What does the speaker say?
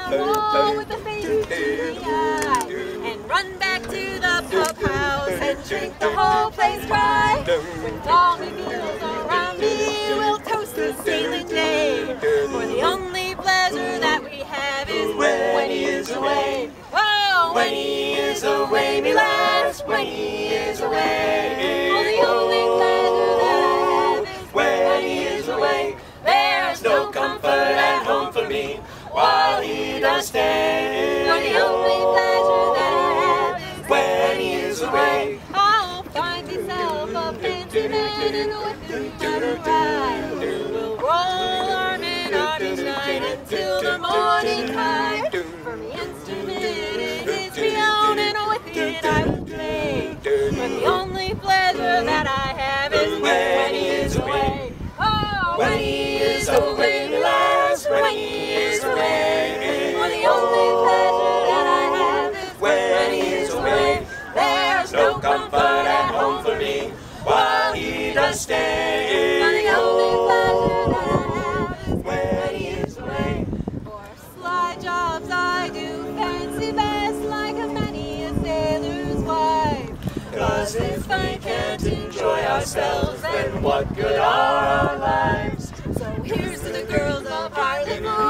wall with a faint teary eye, and run back to the pub house and drink the whole place dry. When Tommy feels around me, we'll toast the sailing day, for the only pleasure that we have is when he is away. Oh, when he is away, me lads, when he is away. Oh, the only pleasure that I have is when he is away. There's no comfort at home for me while he does stay. For the only pleasure that I have is when he is away. I'll find myself a fancy man and with him to ride. We'll roll arm in arm each night until the morning tide. For me instrument it is me own, and with it I will play. But the only pleasure that I have is when he is away. Oh, when he is away, me lads, when he is away. For the only pleasure that I have is when he is away. There's no comfort at home for me while he does stay. For the only pleasure that I have is when he is away. For sly jobs I do fancy best, like a many a sailor's wife. 'Cause if I can't enjoy ourselves, then what good are our lives? So here's to the girls of Harlem.